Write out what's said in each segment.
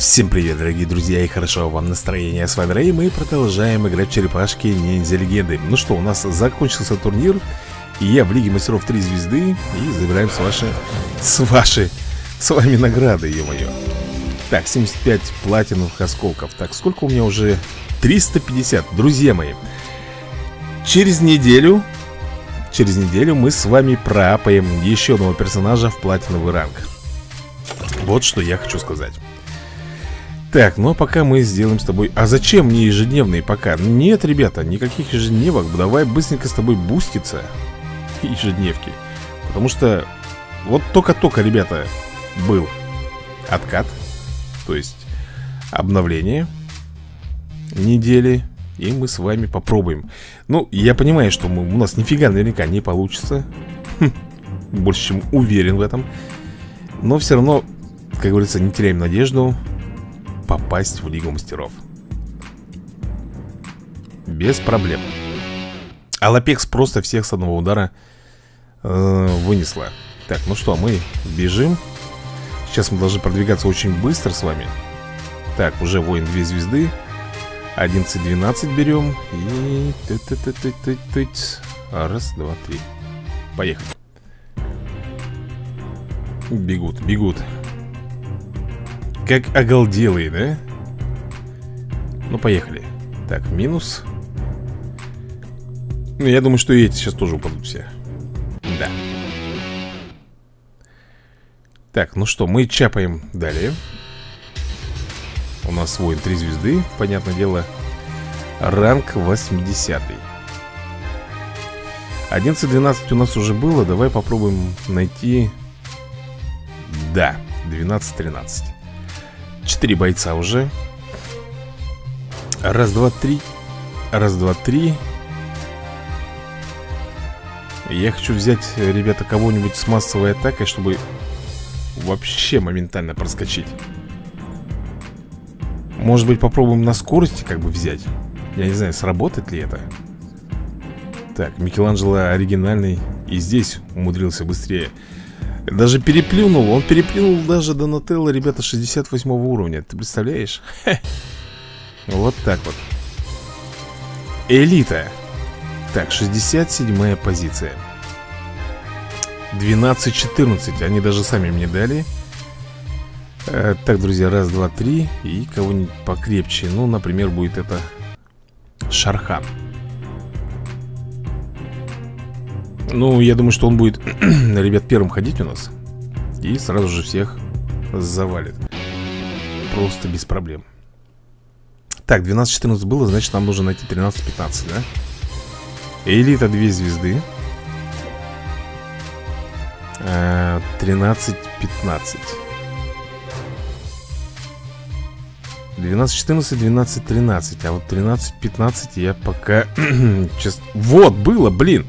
Всем привет, дорогие друзья, и хорошо вам настроение. С вами Рэй, мы продолжаем играть в черепашки ниндзя легенды. Ну что, у нас закончился турнир, и я в Лиге мастеров 3 звезды. И забираем с вами награды, ё-моё. Так, 75 платиновых осколков. Так, сколько у меня уже? 350, друзья мои. Через неделю мы с вами проапаем еще одного персонажа в платиновый ранг. Вот что я хочу сказать. Так, ну а пока мы сделаем с тобой... А зачем мне ежедневные пока? Нет, ребята, никаких ежедневок. Давай быстренько с тобой буститься. Ежедневки. Потому что вот только-только, ребята, был откат. То есть обновление недели. И мы с вами попробуем. Ну, я понимаю, что у нас нифига наверняка не получится. Больше чем уверен в этом. Но все равно, как говорится, не теряем надежду попасть в Лигу мастеров. Без проблем. А Лапекс просто всех с одного удара вынесла. Так, ну что, мы бежим. Сейчас мы должны продвигаться очень быстро с вами. Так, уже воин 2 звезды. 11-12 берем. И... Раз, два, три. Поехали. Бегут. Как оголделые, да? Ну, поехали. Так, минус. Ну, я думаю, что и эти сейчас тоже упадут все. Да. Так, ну что, мы чапаем далее. У нас воин 3 звезды, понятное дело. Ранг 80. 11-12 у нас уже было. Давай попробуем найти. Да, 12-13. 4 бойца уже. Раз, два, три. Раз, два, три. Я хочу взять, ребята, кого-нибудь с массовой атакой, чтобы вообще моментально проскочить. Может быть, попробуем на скорости как бы взять. Я не знаю, сработает ли это. Так, Микеланджело оригинальный. И здесь умудрился быстрее. Даже переплюнул. Он переплюнул даже Донателло, ребята, 68 уровня. Ты представляешь? Вот так вот. Элита. Так, 67-я позиция. 12-14. Они даже сами мне дали. Так, друзья, раз, два, три. И кого-нибудь покрепче. Ну, например, будет это Шархан. Ну, я думаю, что он будет, ребят, первым ходить у нас. И сразу же всех завалит. Просто без проблем. Так, 12-14 было, значит, нам нужно найти 13-15, да? Элита 2 звезды. 13-15. 12-14, 12-13. А вот 13-15 я пока... Вот, было, блин.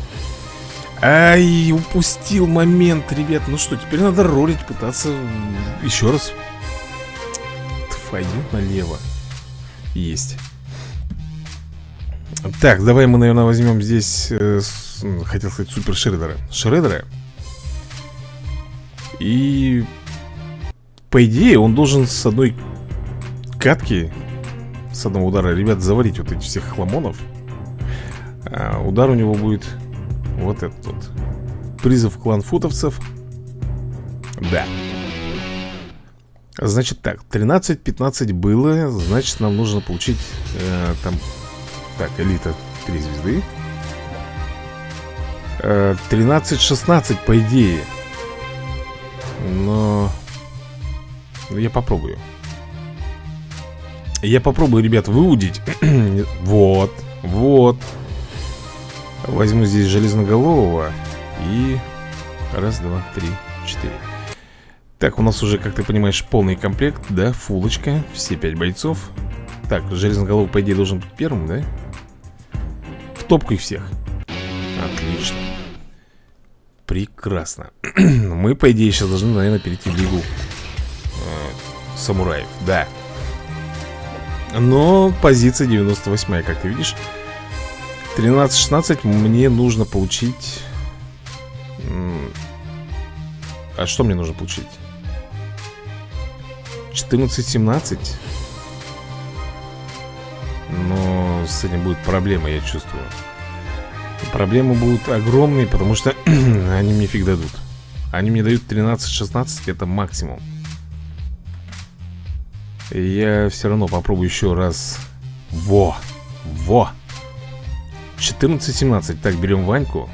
Ай, упустил момент, ребят. Ну что, теперь надо ролить, пытаться еще раз. Твою налево. Есть. Так, давай мы, наверное, возьмем здесь хотел сказать супер Шреддера. И по идее он должен с одной катки, с одного удара, ребят, завалить вот этих всех хламонов. Удар у него будет вот этот вот. Призыв клан футовцев. Да. Значит так, 13-15 было. Значит, нам нужно получить там. Так, элита 3 звезды. 13-16 по идее. Но я попробую. Ребят, выудить. Вот. Возьму здесь железноголового. И раз, два, три, 4. Так, у нас уже, как ты понимаешь, полный комплект. Да, фулочка, все 5 бойцов. Так, железноголовый, по идее, должен быть первым, да? В топку их всех. Отлично. Прекрасно. Мы, по идее, сейчас должны, наверное, перейти в Лигу самураев. Да. Но позиция 98-я, как ты видишь. 13-16 мне нужно получить. А что мне нужно получить? 14-17. Но с этим будет проблема, я чувствую. Проблемы будут огромные, потому что они мне фиг дадут. Они мне дают 13-16, это максимум. И я все равно попробую еще раз. Во! 14-17. Так, берем Ваньку.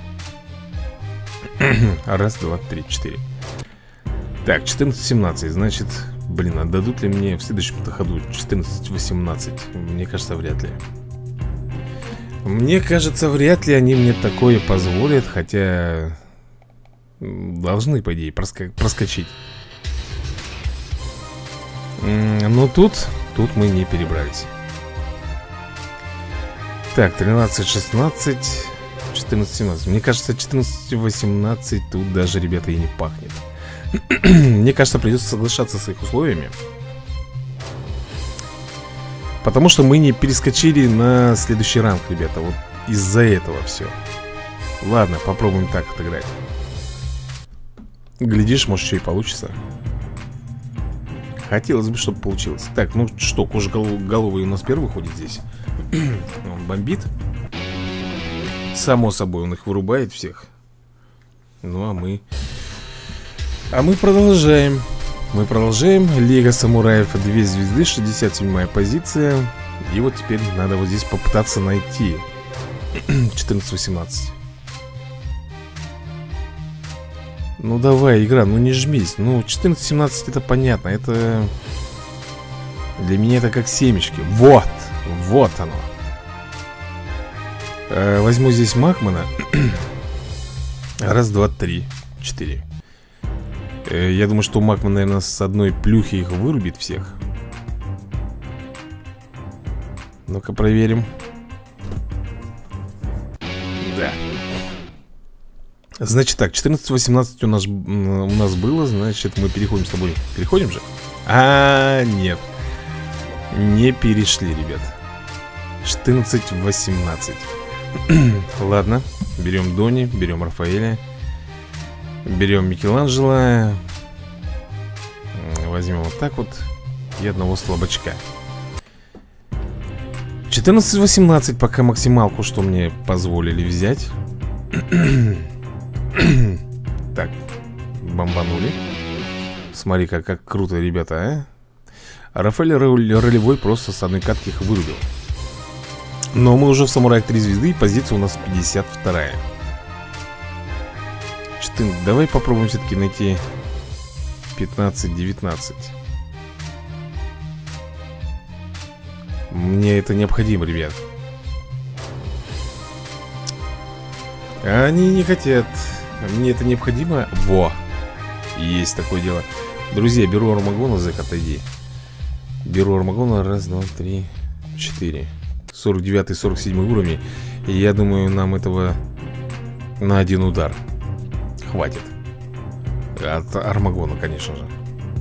Раз, два, три, четыре. Так, 14-17. Значит, блин, отдадут ли мне в следующем ходу 14-18? Мне кажется, вряд ли. Мне кажется, вряд ли они мне такое позволят. Хотя должны, по идее, проскочить. Но тут мы не перебрались. Так, 13-16, 14-17. Мне кажется, 14-18 тут даже, ребята, и не пахнет. Мне кажется, придется соглашаться с их условиями. Потому что мы не перескочили на следующий ранг, ребята. Вот из-за этого все. Ладно, попробуем так отыграть. Глядишь, может, что и получится. Хотелось бы, чтобы получилось. Так, ну что, кожеголовый у нас первый ходит здесь. Он бомбит. Само собой, он их вырубает всех. Ну, а мы продолжаем. Мы продолжаем. Лига самураев 2 звезды, 67-я позиция. И вот теперь надо вот здесь попытаться найти 14-18. Ну давай, игра, ну не жмись. Ну 14-17 это понятно. Это для меня это как семечки. Вот, вот оно. Возьму здесь Макмана. Раз, два, три, 4. Я думаю, что Макман, наверное, с одной плюхи их вырубит всех. Ну-ка проверим. Да. Значит так, 14-18 у нас было. Значит, мы переходим с тобой. Переходим же? Нет. Не перешли, ребят. 14-18. Ладно, берем Дони, берем Рафаэля, берем Микеланджело. Возьмем вот так вот. И одного слабачка. 14-18 пока максималку, что мне позволили взять. Так, бомбанули. Смотри-ка, как круто, ребята, а Рафаэль ролевой просто с одной катки их вырубил. Но мы уже в самураях 3 звезды, и позиция у нас 52-я. Давай попробуем все-таки найти 15-19. Мне это необходимо, ребят. Они не хотят. Мне это необходимо. Во! Есть такое дело. Друзья, беру Армагона, Зэк, отойди. Беру Армагона, раз, два, три, 4. 49-47 уровни. И я думаю, нам этого на один удар хватит. От Армагона, конечно же.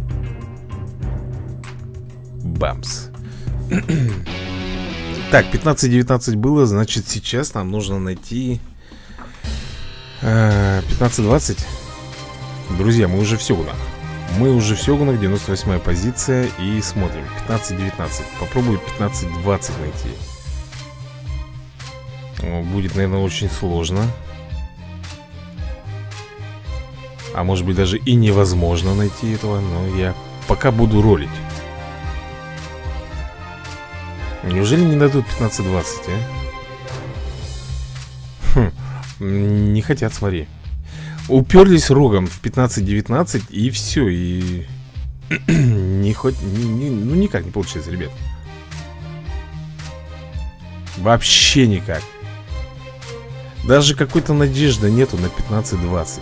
Бамс. Так, 15-19 было. Значит, сейчас нам нужно найти 15-20. Друзья, мы уже в Сёгунах. Мы уже в Сёгунах, 98-я позиция. И смотрим, 15-19. Попробую 15-20 найти. Будет, наверное, очень сложно. А может быть, даже и невозможно найти этого. Но я пока буду ролить. Неужели не дадут 15-20, а? Не хотят, смотри. Уперлись рогом в 15-19 и все. И ну никак не получается, ребят. Вообще никак. Даже какой-то надежды нету на 15-20.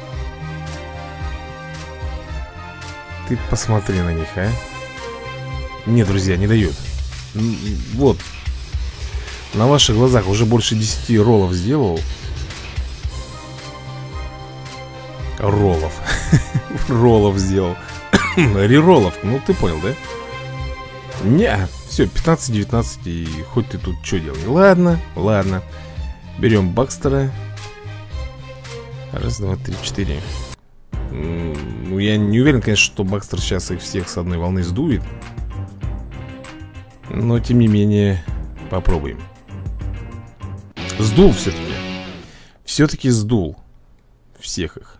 Ты посмотри на них, а. Нет, друзья, не дают. Вот. На ваших глазах уже больше 10 роллов сделал. Роллов. Роллов сделал. Рероллов, ну ты понял, да? Не, все, 15-19. И хоть ты тут что делай. Ладно, ладно. Берем Бакстера. Раз, два, три, 4. Ну, я не уверен, конечно, что Бакстер сейчас их всех с одной волны сдует. Но, тем не менее, попробуем. Сдул все-таки. Все-таки сдул всех их.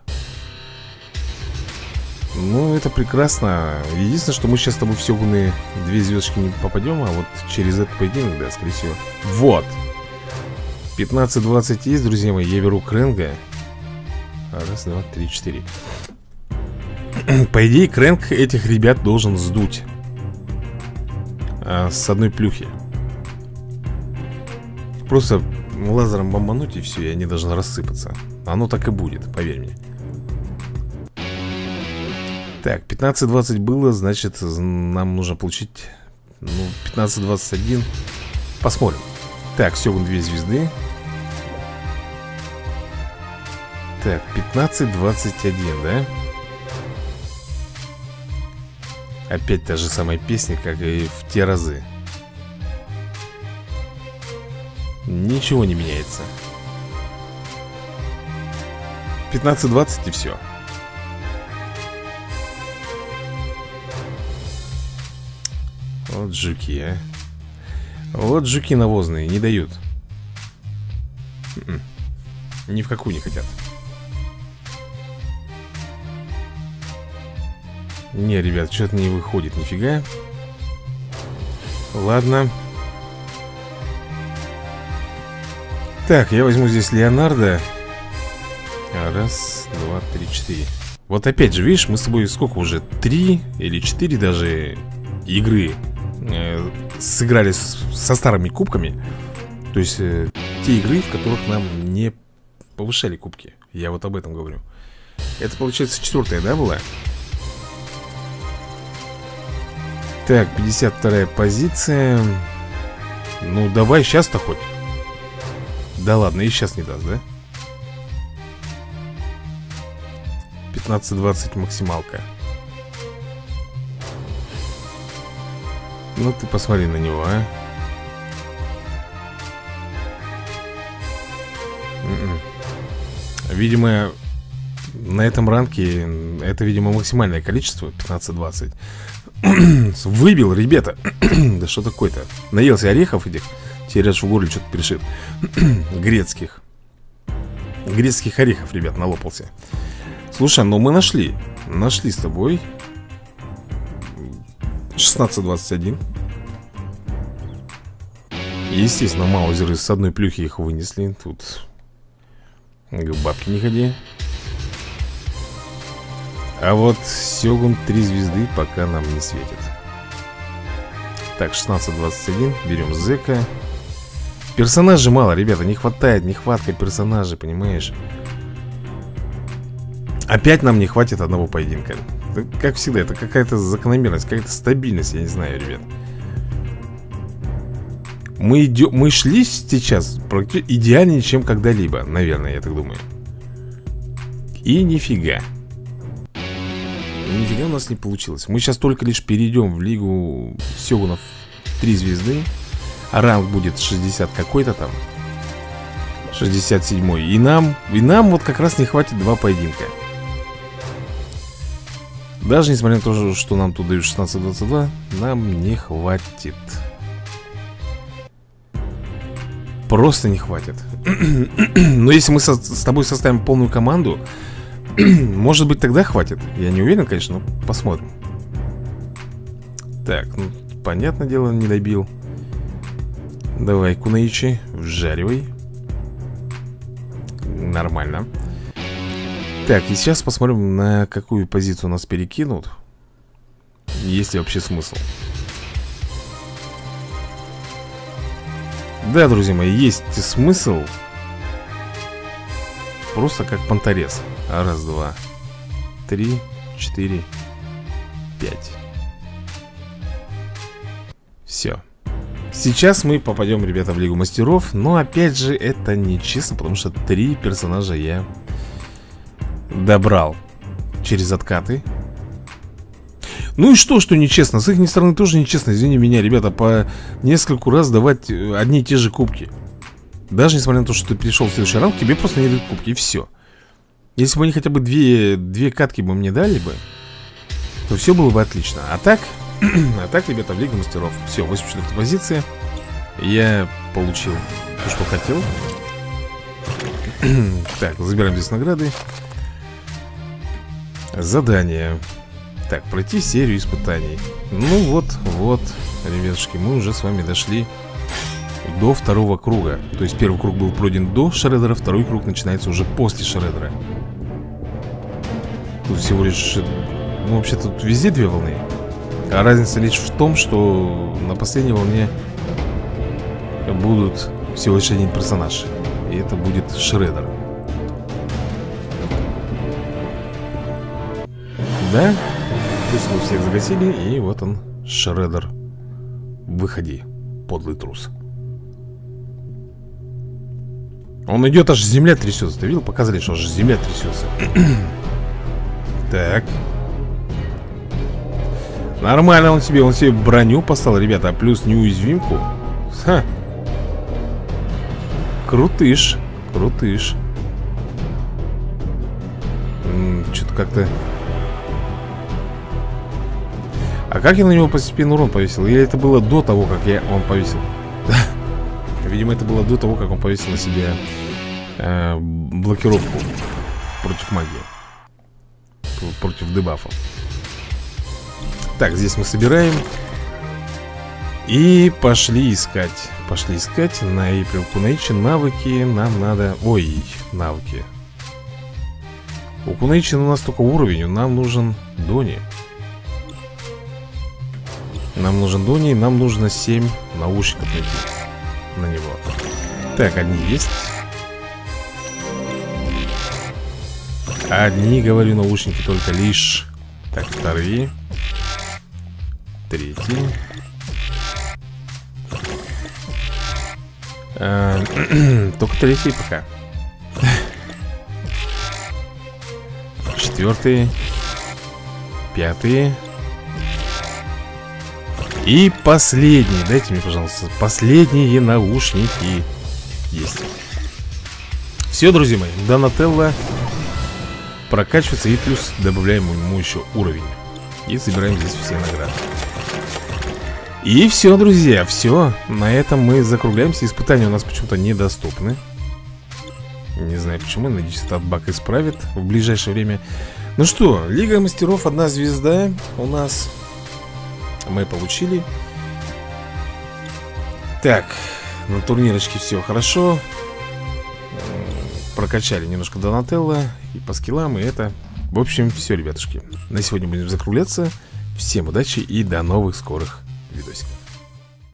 Ну, это прекрасно. Единственное, что мы сейчас с тобой в Сёгуны 2 звездочки не попадем, а вот через этот поединок, да, скорее всего. Вот. 15-20 есть, друзья мои. Я беру Крэнга. Раз, два, три, 4. По идее, Крэнг этих ребят должен сдуть. С одной плюхи. Просто лазером бомбануть, и все, и они должны рассыпаться. Оно так и будет, поверь мне. Так, 15-20 было, значит, нам нужно получить, ну, 15-21. Посмотрим. Так, Сёгун 2 звезды. Так, 15-21, да? Опять та же самая песня, как и в те разы. Ничего не меняется. 15-20 и все. Вот жуки, а. Вот жуки навозные, не дают. Ни в какую не хотят. Не, ребят, что-то не выходит, нифига. Ладно. Так, я возьму здесь Леонардо. Раз, два, три, 4. Вот опять же, видишь, мы с тобой сколько уже? 3 или 4 даже игры сыграли со старыми кубками. То есть те игры, в которых нам не повышали кубки. Я вот об этом говорю. Это, получается, 4-я, да, была? Так, 52-я позиция. Ну, давай сейчас-то хоть. Да ладно, и сейчас не даст, да? 15-20 максималка. Ну, ты посмотри на него, а. Видимо, на этом ранке это, видимо, максимальное количество. 15-20. Выбил, ребята. Да что такое-то? Наелся орехов этих. Теперь аж в горле что-то перешит. Грецких. Грецких орехов, ребят, налопался. Слушай, ну мы нашли. Нашли с тобой 16-21. Естественно, маузеры с одной плюхи их вынесли. Тут к бабке не ходи. А вот Сёгун 3 звезды пока нам не светит. Так, 16-21. Берем Зека. Персонажей мало, ребята, не хватает. Нехватка персонажей, понимаешь? Опять нам не хватит одного поединка. Это, как всегда, это какая-то закономерность, какая-то стабильность, я не знаю, ребят. Мы шли сейчас идеальнее, чем когда-либо. Наверное, я так думаю. И нифига. Нифига у нас не получилось. Мы сейчас только лишь перейдем в лигу Сёгунов 3 звезды. А ранг будет 60 какой-то там. 67-й. И нам вот как раз не хватит 2 поединка. Даже несмотря на то, что нам тут дают 16-22, нам не хватит. Просто не хватит. Но если мы с тобой составим полную команду, может быть, тогда хватит. Я не уверен, конечно, но посмотрим. Так, ну, понятное дело, не добил. Давай, Кунаичи, вжаривай. Нормально. Так, и сейчас посмотрим, на какую позицию нас перекинут. Есть ли вообще смысл. Да, друзья мои, есть смысл. Просто как понторез. Раз, два, 3, 4, 5. Все. Сейчас мы попадем, ребята, в Лигу Мастеров. Но опять же, это нечестно, потому что 3 персонажа я добрал через откаты. Ну и что нечестно? С их стороны тоже нечестно. Извини меня, ребята, по нескольку раз давать одни и те же кубки. Даже несмотря на то, что ты пришел в следующий ранг, тебе просто не дают кубки, и все. Если бы они хотя бы две катки бы мне дали бы, то все было бы отлично. А так, ребята, в Лига Мастеров. Все, 84-я позиция. Я получил то, что хотел. Так, забираем здесь награды. Задание. Так, пройти серию испытаний. Ну вот, ребятушки, мы уже с вами дошли до второго круга. То есть первый круг был пройден до Шреддера, второй круг начинается уже после Шреддера. Тут всего лишь... Ну, вообще тут везде две волны. А разница лишь в том, что на последней волне будут всего лишь один персонаж. И это будет Шреддер. Да? Пусть мы всех загасили. И вот он, Шреддер. Выходи, подлый трус. Он идет, аж земля трясется. Ты видел? Показали, что аж земля трясется. Так. Нормально он себе броню поставил, ребята. А плюс неуязвимку. Ха. Крутыш. Крутыш. Что-то как-то... А как я на него постепенно урон повесил? Или это было до того, как он повесил? Видимо, это было до того, как он повесил на себя блокировку против магии. Против дебафов. Так, здесь мы собираем. И пошли искать. Пошли искать на April Kunaichi навыки. Нам надо... Ой, навыки. У Kunaichi у нас только уровень. Нам нужен Дони. Нам нужен Дони. Нам нужно 7 наушников найти на него. Так, одни есть. Одни, говорю, наушники только лишь. Так, вторые. Третий. Только третий пока. Четвертый. Пятый. И последний. Дайте мне, пожалуйста, последние наушники. Есть. Все, друзья мои, Донателло прокачивается. И плюс добавляем ему еще уровень. И собираем здесь все награды. И все, друзья, все. На этом мы закругляемся. Испытания у нас почему-то недоступны. Не знаю почему. Надеюсь, этот баг исправит в ближайшее время. Ну что, Лига Мастеров, 1 звезда у нас. Мы получили. Так, на турнирочке все хорошо. Прокачали немножко Донателло. И по скиллам, и это. В общем, все, ребятушки. На сегодня будем закругляться. Всем удачи и до новых скорых видосиков.